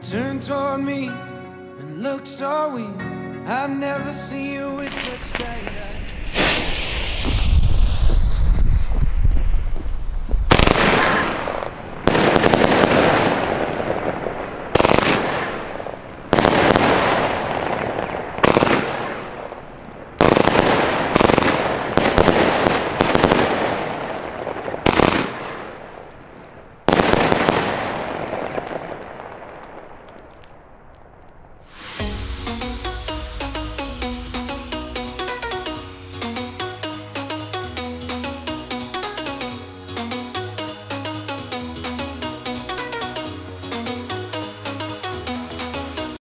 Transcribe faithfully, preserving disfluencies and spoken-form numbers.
Turn toward me and look so weak. I've never seen you with such tight